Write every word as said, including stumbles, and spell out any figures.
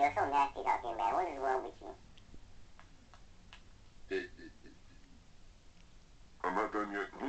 You're so nasty talking, man. What is wrong with you? I'm not done yet.